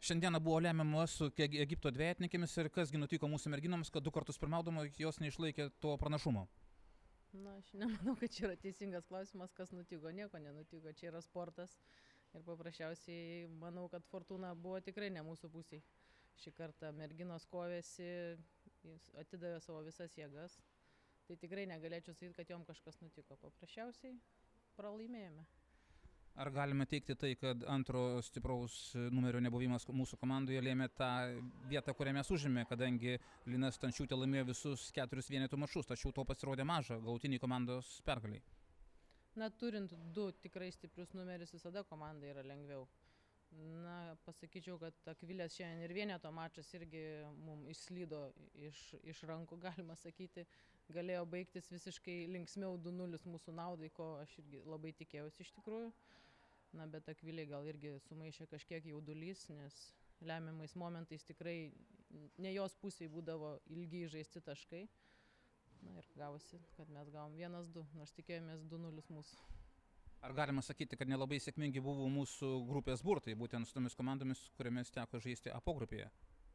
Šiandieną buvo lemiama su Egipto dviejatininkėmis ir kasgi nutiko mūsų merginoms, kad 2 kartus pirmaudama jos neišlaikė to pranašumo. Na, aš nemanau, kad čia yra teisingas klausimas, kas nutiko. Nieko nenutiko, čia yra sportas. Ir paprasčiausiai manau, kad fortūna buvo tikrai ne mūsų pusėje. Šį kartą merginos kovėsi, atidavė savo visas jėgas. Tai tikrai negalėčiau sakyti, kad jom kažkas nutiko. Paprasčiausiai pralaimėjome. Ar galime teikti tai, kad antro stipraus numerio nebuvimas mūsų komandoje lėmė tą vietą, kurią mes užėmė, kadangi Lina Stančiūtė laimėjo visus 4 vienetų mačus, tačiau to pasirodė maža galutiniai komandos pergaliai? Na, turint 2 tikrai stiprius numerius, visada komandai yra lengviau. Na, pasakyčiau, kad Akvilės šiandien ir vieneto mačas irgi mums išslydo iš rankų, galima sakyti. Galėjo baigtis visiškai linksmiau 2-0 mūsų naudai, ko aš irgi labai tikėjausi iš tikrųjų. Na, bet Akvilė gal irgi sumaišė kažkiek jaudulys, nes lemiamais momentais tikrai ne jos pusėje būdavo ilgi žaisti taškai. Na ir gavosi, kad mes gavom 1-2, nors tikėjomės 2-0 mūsų. Ar galima sakyti, kad nelabai sėkmingi buvo mūsų grupės burtai, būtent su tomis komandomis, kuriamis teko žaisti A pogrupėje?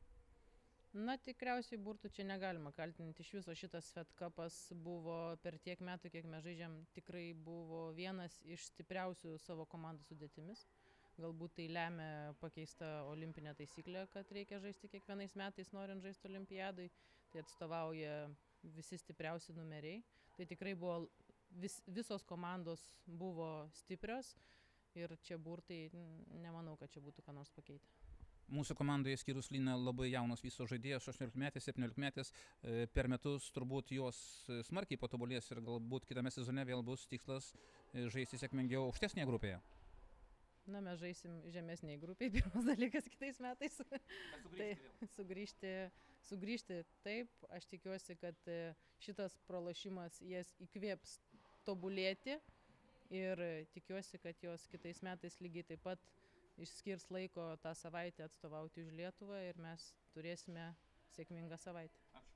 Na, tikriausiai burtų čia negalima kaltinti. Iš viso šitas Fed Cupas buvo per tiek metų, kiek mes žaidžiam, tikrai buvo vienas iš stipriausių savo komandų sudėtimis. Galbūt tai lemia pakeista olimpinė taisyklė, kad reikia žaisti kiekvienais metais, norint žaisti olimpiadai. Tai atstovauja visi stipriausi numeriai. Tai tikrai buvo, visos komandos buvo stiprios ir čia burtai, nemanau, kad čia būtų ką nors pakeitę. Mūsų komandoje skyrus Liną labai jaunos visos žaidėjos, 18-metės, 17-metės, per metus turbūt jos smarkiai patobulės ir galbūt kitame sezone vėl bus tikslas žaisti sėkmingiau aukštesnėje grupėje. Na, mes žaisim žemesnėje grupėje, pirmas dalykas kitais metais. Sugrįžti taip, aš tikiuosi, kad šitas pralošimas jas įkvėps tobulėti ir tikiuosi, kad jos kitais metais lygiai taip pat išskirs laiko tą savaitę atstovauti už Lietuvą ir mes turėsime sėkmingą savaitę.